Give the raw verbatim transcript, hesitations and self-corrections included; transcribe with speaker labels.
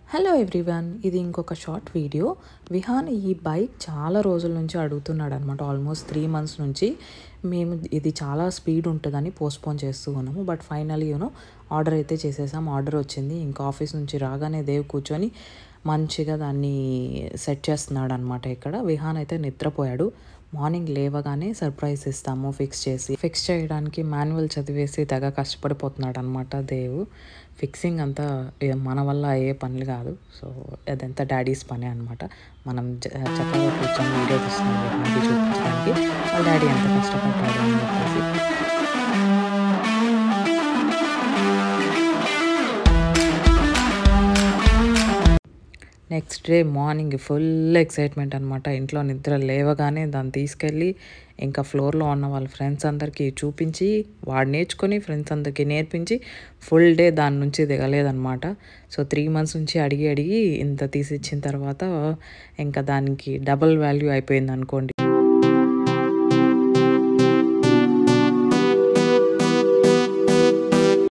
Speaker 1: Hello everyone, ఇది ఇంకొక short video. Vihaan ఈ బైక్ చాలా రోజుల నుంచి అడుగుతున్నాడు అనమాట. ఆల్మోస్ట్ త్రీ మంత్స్ నుంచి మేము ఇది చాలా స్పీడ్ ఉంటుందని పోస్ట్పోన్ చేస్తూ ఉన్నాము. బట్ ఫైనలీ యూనో ఆర్డర్ అయితే చేసేసాం. ఆర్డర్ వచ్చింది. ఇంకా ఆఫీస్ నుంచి రాగానే దేవ్ కూర్చొని మంచిగా దాన్ని సెట్ చేస్తున్నాడు అనమాట. ఇక్కడ విహాన్ అయితే నిద్రపోయాడు. మార్నింగ్ లేవగానే సర్ప్రైజ్ ఇస్తాము ఫిక్స్ చేసి. ఫిక్స్ చేయడానికి మాన్యువల్ చదివేసి తెగ కష్టపడిపోతున్నాడు అనమాట దేవ్. ఫిక్సింగ్ అంతా మన వల్ల అయ్యే పనులు కాదు. సో అదంతా డాడీస్ పని అనమాట. మనం చక్కగా కూర్చొని వీడియో తీస్తున్నాం విహాన్కి చూపించడానికి వాళ్ళ డాడీ ఎంత కష్టపడ్డాడు అని చెప్పేసి. Next day morning full excitement అనమాట. ఇంట్లో నిద్ర లేవగానే దాన్ని తీసుకెళ్ళి ఇంకా ఫ్లోర్లో ఉన్న వాళ్ళ ఫ్రెండ్స్ అందరికీ చూపించి వాడు నేర్చుకొని ఫ్రెండ్స్ అందరికీ నేర్పించి ఫుల్ డే దాని నుంచి దిగలేదనమాట. సో త్రీ మంత్స్ నుంచి అడిగి అడిగి ఇంత తీసిచ్చిన తర్వాత ఇంకా దానికి డబుల్ వాల్యూ అయిపోయింది అనుకోండి.